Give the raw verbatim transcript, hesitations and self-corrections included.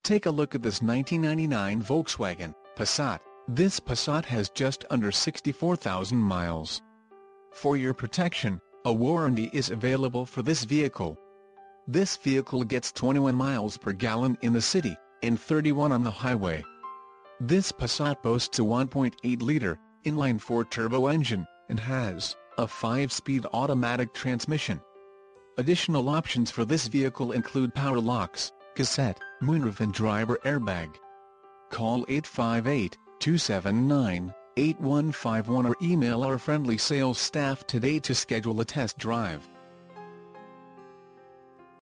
Take a look at this nineteen ninety-nine Volkswagen Passat. This Passat has just under sixty-four thousand miles. For your protection, a warranty is available for this vehicle. This vehicle gets twenty-one miles per gallon in the city, and thirty-one on the highway. This Passat boasts a one point eight liter, inline-four turbo engine, and has a five-speed automatic transmission. Additional options for this vehicle include power locks, cassette, moonroof and driver airbag. Call eight five eight, two seven nine, eight one five one or email our friendly sales staff today to schedule a test drive.